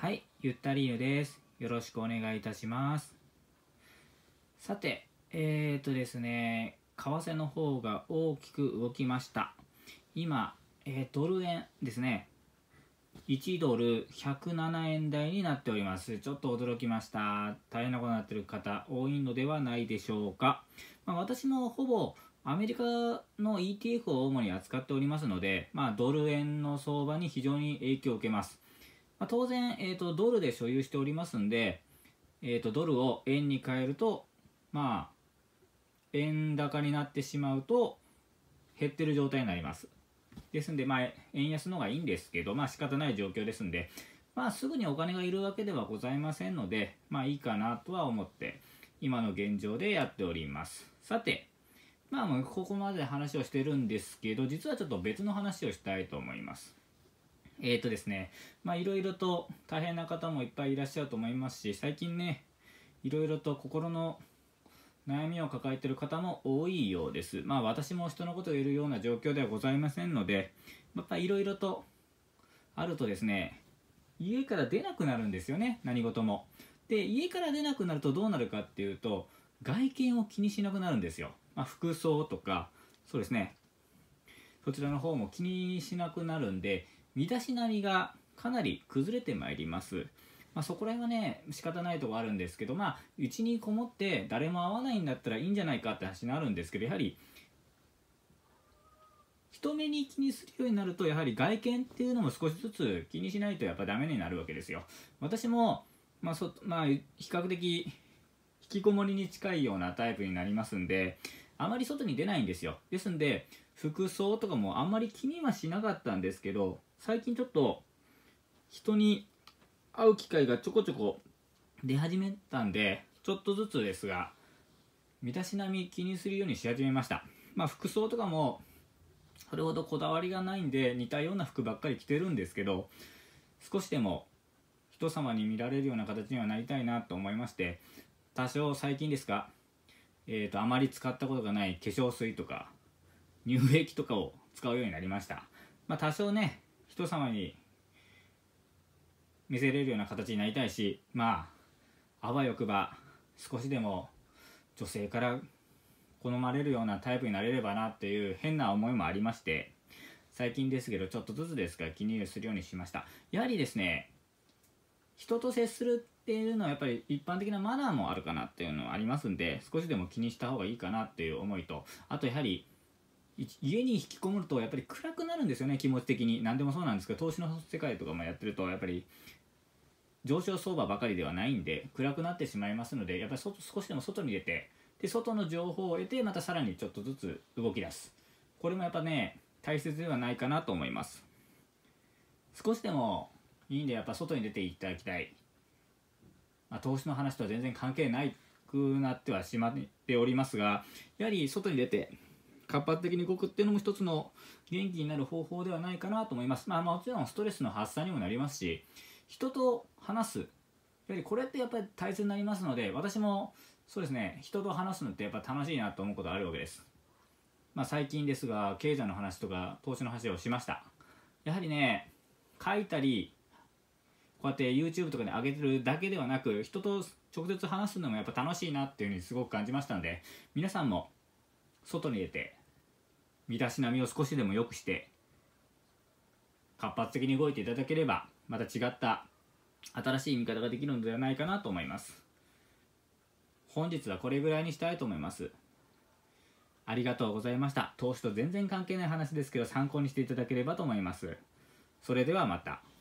はい、ゆったりゆです。よろしくお願いいたします。さて、ですね、為替の方が大きく動きました。今、ドル円ですね、1ドル107円台になっております。ちょっと驚きました。大変なことになっている方多いのではないでしょうか。私もほぼアメリカの ETF を主に扱っておりますので、ドル円の相場に非常に影響を受けます。当然、ドルで所有しておりますんで、ドルを円に変えると、円高になってしまうと減ってる状態になります。ですんで、円安の方がいいんですけど、仕方ない状況ですんで、すぐにお金がいるわけではございませんので、いいかなとは思って、今の現状でやっております。さて、もうここまで話をしてるんですけど、実はちょっと別の話をしたいと思います。ですね、いろいろと大変な方もいっぱいいらっしゃると思いますし、最近ね、いろいろと心の悩みを抱えている方も多いようです。私も人のことを言えるような状況ではございませんので、やっぱりいろいろとあるとですね、家から出なくなるんですよね、何事も。で、家から出なくなるとどうなるかっていうと、外見を気にしなくなるんですよ。服装とか、そうですね、そちらの方も気にしなくなるんで、身だしなみがかなり崩れてまいります。そこら辺はね、仕方ないところあるんですけど、うちにこもって誰も会わないんだったらいいんじゃないかって話になるんですけど、やはり人目に気にするようになると、やはり外見っていうのも少しずつ気にしないとやっぱダメになるわけですよ。私も、比較的引きこもりに近いようなタイプになりますんで、あまり外に出ないんですよ。ですんで、服装とかもあんまり気にはしなかったんですけど、最近ちょっと人に会う機会がちょこちょこ出始めたんで、ちょっとずつですが身だしなみ気にするようにし始めました。服装とかもそれほどこだわりがないんで、似たような服ばっかり着てるんですけど、少しでも人様に見られるような形にはなりたいなと思いまして、多少最近ですが、あまり使ったことがない化粧水とか乳液とかを使うようになりました。多少ね、人様に見せれるような形になりたいし、あわよくば少しでも女性から好まれるようなタイプになれればなっていう変な思いもありまして、最近ですけどちょっとずつですが気にするようにしました。やはりですね、人と接するっていうのはやっぱり一般的なマナーもあるかなっていうのはありますんで、少しでも気にした方がいいかなっていう思いと、あとやはり家に引きこもるとやっぱり暗くなるんですよね、気持ち的に。何でもそうなんですけど、投資の世界とかもやってるとやっぱり上昇相場ばかりではないんで暗くなってしまいますので、やっぱり少しでも外に出て、で外の情報を得て、またさらにちょっとずつ動き出す。これもやっぱね、大切ではないかなと思います。少しでもいいんで、やっぱ外に出ていただきたい。投資の話とは全然関係ないくなってはしまっておりますが、やはり外に出て活発的に動くっていうのも一つの元気になる方法ではないかなと思います。もちろんストレスの発散にもなりますし、人と話す、やはりこれってやっぱり大切になりますので、私もそうですね、人と話すのってやっぱ楽しいなと思うことあるわけです。最近ですが、経済の話とか投資の話をしました。やはりね、書いたりこうやって YouTube とかに上げてるだけではなく、人と直接話すのもやっぱ楽しいなっていうふうにすごく感じましたので、皆さんも外に出て身だしなみを少しでも良くして活発的に動いていただければ、また違った新しい見方ができるのではないかなと思います。本日はこれぐらいにしたいと思います。ありがとうございました。投資と全然関係ない話ですけど、参考にしていただければと思います。それではまた。